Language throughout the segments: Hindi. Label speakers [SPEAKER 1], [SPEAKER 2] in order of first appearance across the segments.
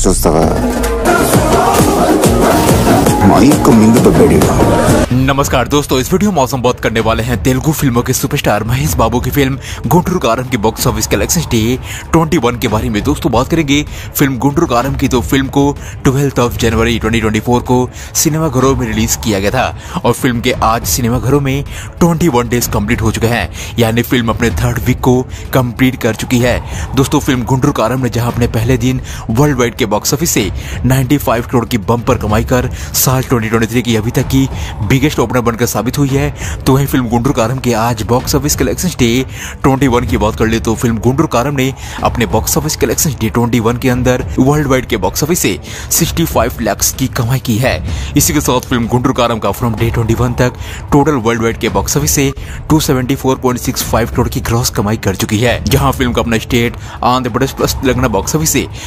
[SPEAKER 1] చూస్తావా మైక్ ముందు పెట్టాడు।
[SPEAKER 2] नमस्कार दोस्तों, इस वीडियो में मौसम बात करने वाले हैं तेलुगु फिल्मों के सुपरस्टार महेश बाबू की फिल्म गुंटूर काరం की बॉक्स ऑफिस कलेक्शन डे 21 के बारे में। दोस्तों बात करेंगे फिल्म गुंटूर काరం की, तो फिल्म को 12 जनवरी 2024 को सिनेमाघरों में रिलीज किया गया था और फिल्म के आज सिनेमाघरों में 21 डेज कंप्लीट हो चुके हैं, यानी फिल्म अपने थर्ड वीक को कंप्लीट कर चुकी है। दोस्तों फिल्म गुंटूर काరం ने जहां अपने पहले दिन वर्ल्ड वाइड के बॉक्स ऑफिस से 95 करोड़ की बम्पर कमाई कर साल 2023 की अभी तक की बिगेस्ट ओपनर बनकर साबित हुई है, तो वही फिल्म गुंटूर काరం के आज बॉक्स ऑफिस कलेक्शन डे 21 की बात कर ले तो फिल्म गुंटूर काరం ने अपने बॉक्स ऑफिस कलेक्शन डे 21 के अंदर वर्ल्ड वाइड के बॉक्स ऑफिस से 65 लाख की कमाई की है। इसी के साथ फिल्म गुंटूर काరం का फ्रॉम डे 21 तक टोटल वर्ल्ड वाइड के बॉक्स ऑफिस से 274.65 करोड़ की ग्रॉस कमाई कर चुकी है, जहां फिल्म का अपना state Andhra Pradesh plus Telangana box office से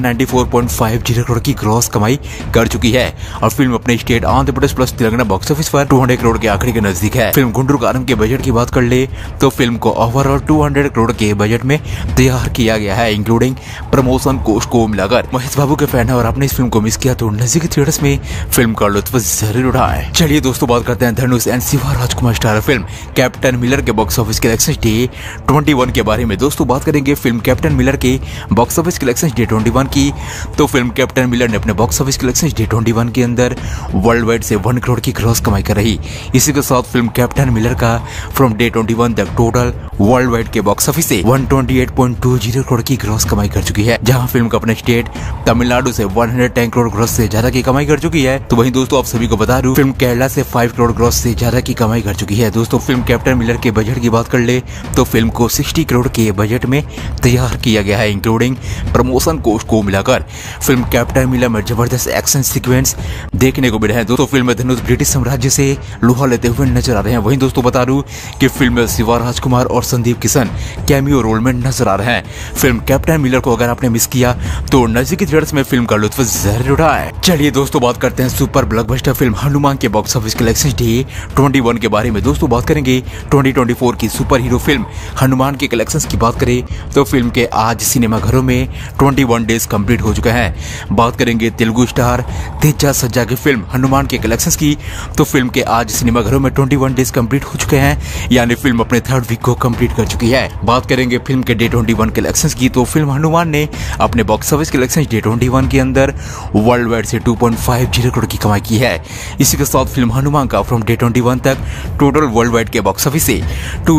[SPEAKER 2] 194.50 करोड़ की ग्रॉस कमाई कर चुकी है और फिल्म अपने state Andhra Pradesh plus Telangana box office पर 200 करोड़ के आंकड़े के नजदीक है। फिल्म गुंटूर काరం के बजट की बात कर ले तो फिल्म को ओवरऑल 200 करोड़ के बजट में तैयार किया गया है, इंक्लूडिंग प्रमोशन कोस्ट को मिलाकर। महेश बाबू के फैन है और आपने इस फिल्म को मिस किया तो नजदीकी थिएटर्स में फिल्म का लुत्फ जरूर उठाएं। चलिए दोस्तों बात करते हैं Dhanush and Shiva Rajkumar star film captain Miller के बॉक्स ऑफिस कलेक्शन डे 21 के बारे में। दोस्तों बात करेंगे फिल्म कैप्टन मिलर के बॉक्स ऑफिस कलेक्शन डे 21 की, तो फिल्म कैप्टन मिलर ने अपने बॉक्स ऑफिस कलेक्शन डे 21 के अंदर वर्ल्ड वाइड से 1 करोड़ की ग्रॉस कमाई कर रही। इसी के साथ फिल्म कैप्टन मिलर का फ्रॉम डे 21 तक टोटल वर्ल्ड वाइड के बॉक्स ऑफिस से 128.20 करोड़ की ग्रॉस कमाई कर चुकी है, जहां फिल्म का अपने स्टेट तमिलनाडु से 110 करोड़ ग्रॉस से ज्यादा की कमाई कर चुकी है। तो वहीं दोस्तों आप सभी को बता दूं फिल्म केरला से 5 करोड़ ग्रॉस से ज्यादा की कमाई कर चुकी है। दोस्तों फिल्म कैप्टन मिलर के बजट की बात कर ले तो फिल्म को 60 करोड़ के बजट में तैयार किया गया है, इंक्लूडिंग प्रमोशन कोस्ट को मिलाकर। फिल्म कैप्टन मिलर में जबरदस्त एक्शन सीक्वेंस देखने को मिले हैं। दोस्तों फिल्म में धनुष ब्रिटिश साम्राज्य से लोहा लेते हुए नजर आ रहे हैं। वहीं दोस्तों बता दूं कि फिल्म में शिवा राजकुमार और संदीप किशन कैमियो रोल में नजर आ रहे हैं। फिल्म कैप्टन मिलर को अगर आपने मिस किया तो नजदीकी थिएटर्स में फिल्म का लुत्फ जरूर उठाएं। चलिए दोस्तों बात करते हैं सुपर ब्लॉकबस्टर फिल्म हनुमान के बॉक्स ऑफिस कलेक्शन डे 21 के बारे में। दोस्तों बात करेंगे 2024 की सुपर हीरो फिल्म हनुमान के कलेक्शंस की बात करें तो फिल्म के आज सिनेमाघरों में 21 डेज कंप्लीट हो चुके हैं। बात करेंगे तेलुगु स्टार तेजा सज्जा की फिल्म हनुमान के कलेक्शंस की, तो फिल्म के आज सिनेमाघरों में 21 डेज कंप्लीट हो चुके हैं, यानी फिल्म अपने थर्ड वीक को कंप्लीट कर चुकी है। बात करेंगे फिल्म के डे 21 कलेक्शंस की, तो फिल्म हनुमान ने अपने बॉक्स ऑफिस कलेक्शंस डे 21 के अंदर वर्ल्ड वाइड से 2.50 करोड़ की कमाई की है। इसी के साथ फिल्म हनुमान का फ्रॉम डे 21 तक टोटल वर्ल्ड वाइड के बॉक्स ऑफिस से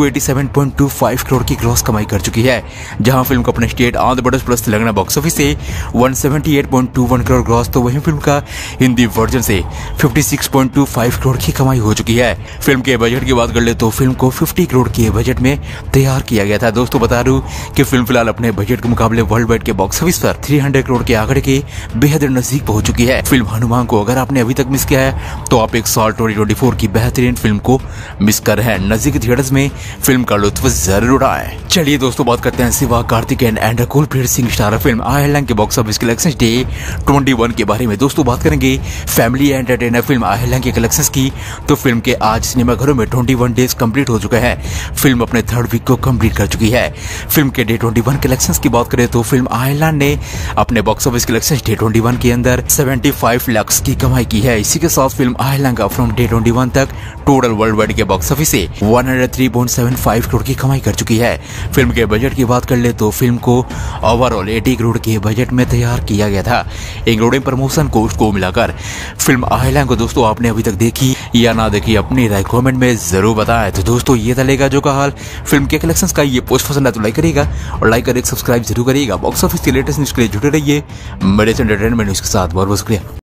[SPEAKER 2] 287.25 करोड़ की ग्रॉस कमाई कर चुकी है, जहां फिल्म को अपने state Andhra Pradesh plus Telangana box office से 178.21 करोड़ ग्रॉस, तो वहीं फिल्म का हिंदी वर्जन से 56.25 करोड़ की कमाई हो चुकी है। फिल्म के बजट की बात कर ले तो फिल्म को 50 करोड़ के बजट में तैयार किया गया था। दोस्तों बता दूं कि फिल्म फिलहाल अपने बजट के मुकाबले वर्ल्ड वाइड के बॉक्स ऑफिस पर 300 करोड़ के आंकड़े के बेहद नजदीक पहुंच चुकी है। फिल्म हनुमान को अगर आपने अभी तक मिस किया है तो आप एक साल 2024 की बेहतरीन फिल्म को मिस कर रहे हैं। नजदीकी थिएटर्स में फिल्म का लुत्फ जरूर उठाएं। चलिए दोस्तों बात करते हैं Shiva Karthikeyan and Kulpreet Singh star film Ireland के बॉक्स ऑफिस कलेक्शन डे 21 के बारे में। दोस्तों बात करेंगे फैमिली एंटरटेनर फिल्म आयरलैंड के कलेक्शंस की, तो फिल्म के आज सिनेमाघरों में 21 डेज कंप्लीट हो चुके हैं। फिल्म अपने थर्ड वीक को कंप्लीट कर चुकी है। फिल्म के डे 21 कलेक्शंस की बात करें तो फिल्म आयरलैंड ने अपने बॉक्स ऑफिस कलेक्शंस डे 21 के अंदर 75 लाख की कमाई की है। इसी के साथ फिल्म आयरलैंड का फ्रॉम डे 21 तक टोटल वर्ल्ड वाइड के बॉक्स ऑफिस से 103.75 करोड़ की कमाई कर चुकी है। फिल्म के बजट की बात कर ले तो फिल्म को ओवरऑल 80 करोड़ के बजट में तैयार किया गया था, इंक्लूडिंग प्रमोशन कोस्ट को मिलाकर। फिल्म आयरलैंड को दोस्तों आपने अभी तक देखी या ना देखी अपनी राय कमेंट में जरूर बताएं। तो दोस्तों ये था लेगा जो का हाल फिल्म के कलेक्शंस का। ये पोस्ट पसंद है तो लाइक करिएगा और लाइक कर सब्सक्राइब जरूर करिएगा। बॉक्स ऑफिस के लेटेस्ट न्यूज के लिए जुड़े रहिए मेरे एंटरटेनमेंट न्यूज के साथ। बहुत बहुत शुक्रिया।